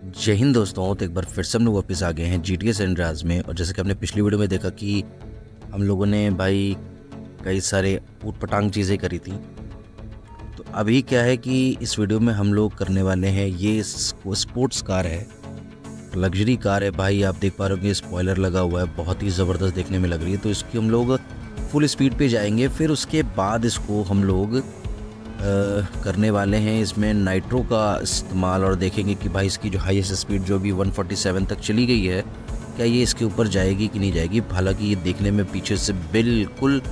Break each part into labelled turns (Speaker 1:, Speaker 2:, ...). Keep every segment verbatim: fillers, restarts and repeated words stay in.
Speaker 1: जय हिंद दोस्तों। तो एक बार फिर से हम लोग वापस आ गए हैं जी टी ए सैन अंद्रेआस में। और जैसे कि हमने पिछली वीडियो में देखा कि हम लोगों ने भाई कई सारे ऊट पटांग चीज़ें करी थी। तो अभी क्या है कि इस वीडियो में हम लोग करने वाले हैं, ये स्पोर्ट्स कार है, लग्जरी कार है भाई। आप देख पा रहे होंगे स्पॉइलर लगा हुआ है, बहुत ही ज़बरदस्त देखने में लग रही है। तो इसकी हम लोग फुल स्पीड पे जाएंगे, फिर उसके बाद इसको हम लोग आ, करने वाले हैं इसमें नाइट्रो का इस्तेमाल और देखेंगे कि भाई इसकी जो हाईएस्ट स्पीड जो भी एक सौ सैंतालीस तक चली गई है, क्या ये इसके ऊपर जाएगी कि नहीं जाएगी। हालांकि ये देखने में पीछे से बिल्कुल,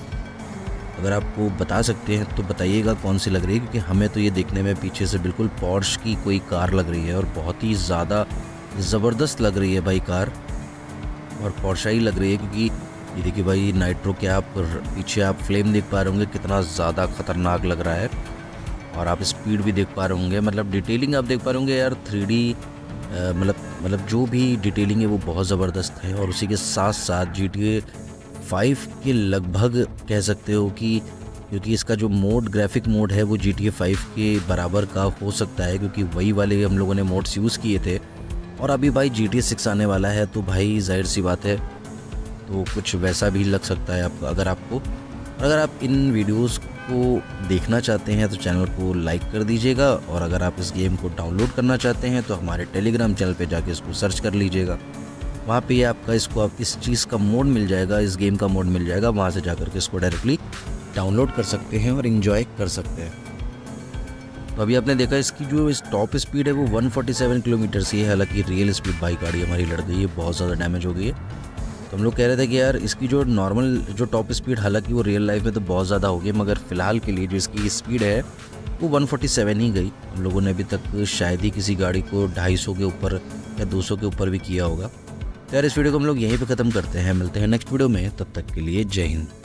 Speaker 1: अगर आपको बता सकते हैं तो बताइएगा कौन सी लग रही है, क्योंकि हमें तो ये देखने में पीछे से बिल्कुल पोर्श की कोई कार लग रही है और बहुत ही ज़्यादा ज़बरदस्त लग रही है भाई कार, और पोर्शा ही लग रही है। क्योंकि ये देखिए भाई नाइट्रो के आप पीछे आप फ्लेम देख पा रहे होंगे, कितना ज़्यादा ख़तरनाक लग रहा है। और आप स्पीड भी देख पा रहे होंगे, मतलब डिटेलिंग आप देख पा रहे होंगे यार। थ्री डी मतलब मतलब जो भी डिटेलिंग है वो बहुत ज़बरदस्त है। और उसी के साथ साथ जी टी ए फाइव के लगभग कह सकते हो कि, क्योंकि इसका जो मोड ग्राफिक मोड है वो जी टी ए फाइव के बराबर का हो सकता है, क्योंकि वही वाले हम लोगों ने मोड्स यूज़ किए थे। और अभी भाई जी टी ए सिक्स आने वाला है, तो भाई जाहिर सी बात है तो कुछ वैसा भी लग सकता है आपको। अगर आपको अगर आप इन वीडियोस को देखना चाहते हैं तो चैनल को लाइक कर दीजिएगा। और अगर आप इस गेम को डाउनलोड करना चाहते हैं तो हमारे टेलीग्राम चैनल पे जाके इसको सर्च कर लीजिएगा। वहाँ पे आपका इसको आप इस चीज़ का मोड मिल जाएगा, इस गेम का मोड मिल जाएगा। वहाँ से जाकर के इसको डायरेक्टली डाउनलोड कर सकते हैं और इन्जॉय कर सकते हैं। तो अभी आपने देखा इसकी जो इस टॉप स्पीड है वो एक सौ सैंतालीस किलोमीटर से है। हालांकि रियल स्पीड बाइक गाड़ी हमारी लड़ गई है, बहुत ज़्यादा डैमेज हो गई है। तो हम लोग कह रहे थे कि यार इसकी जो नॉर्मल जो टॉप स्पीड, हालांकि वो रियल लाइफ में तो बहुत ज़्यादा हो गई, मगर फ़िलहाल के लिए जो इसकी स्पीड है वो एक सौ सैंतालीस ही गई। हम लोगों ने अभी तक शायद ही किसी गाड़ी को ढाई सौ के ऊपर या दो सौ के ऊपर भी किया होगा। तो यार इस वीडियो को हम लोग यहीं पे ख़त्म करते हैं, मिलते हैं नेक्स्ट वीडियो में, तब तक के लिए जय हिंद।